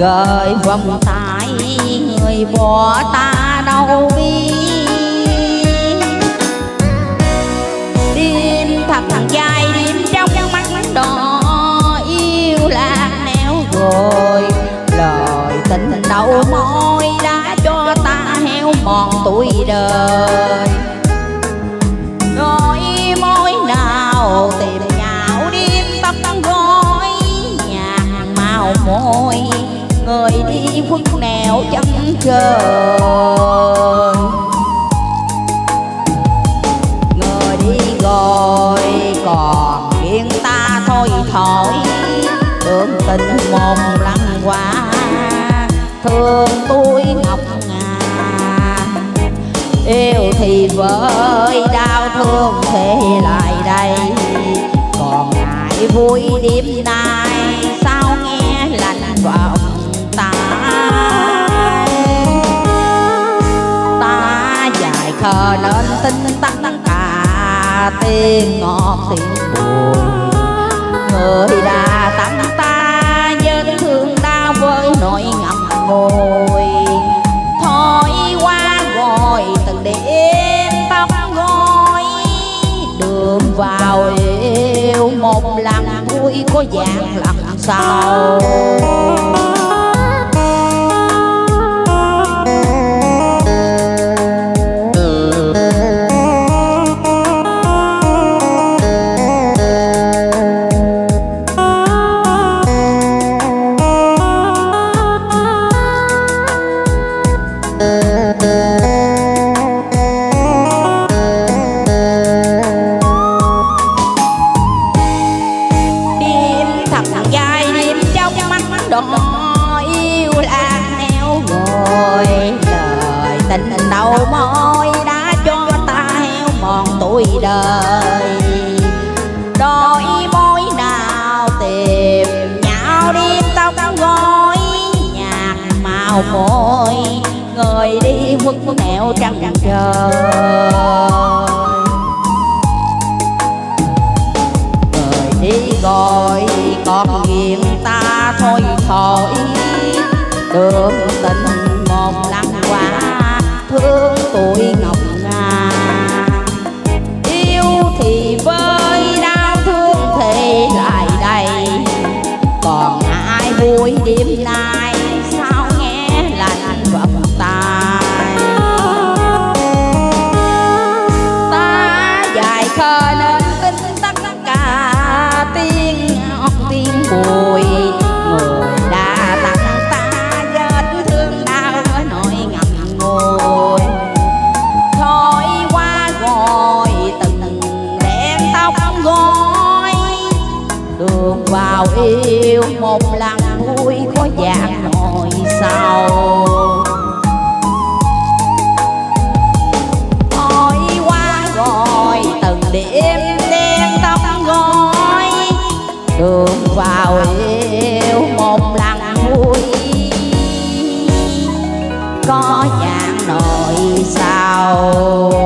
gợi vòng tay người bỏ ta đâu biết. Đêm thật thằng dài đêm trong mắt đỏ yêu lạc nẻo rồi, lời tình đầu môi đã cho ta heo mòn tuổi đời. Đôi môi nào tìm nhạo đêm tóc gói nhạt màu môi, người đi khuất nẻo chân trời. Người đi rồi còn riêng ta thôi thổi, tưởng tình một lần qua thương tôi ngọc ngà. Yêu thì với đau thương thế lại đây, còn ngại vui đêm nay sao nghe lạnh vọng tai. Ta dài khờ nên tin tất cả tiếng ngọt tiếng buồn, người đã tặng ta vết thương đau với nỗi ngậm ngùi. Thôi qua rồi từng đêm tóc gối, đường vào yêu một lần vui có dạng lần sau. Yêu lạc nẻo rồi, lời tình đầu môi đã cho ta heo mòn tuổi đời. Đôi môi nào tìm nhạo đêm tóc gối nhạt màu môi, người đi khuất nẻo trăng trời. Người đi rồi còn riêng ta thôi thổi, đường tình một lần qua thương tuổi ngọc ngà. Yêu thì với đau thương thì lại đây, còn ai vui đêm nay sao nghe lạnh vòng tai. Ta dài khờ nên tin tất cả tiếng ngọt tiếng bùi, người đã tặng ta vết thương đau với nỗi ngậm ngùi. Thôi qua rồi từng đen tóc gối, đường vào yêu một lần vui có dạng nỗi sầu. Thôi qua rồi từng đêm đen tóc gối, đường vào yêu một lần vui có dạng nỗi sầu.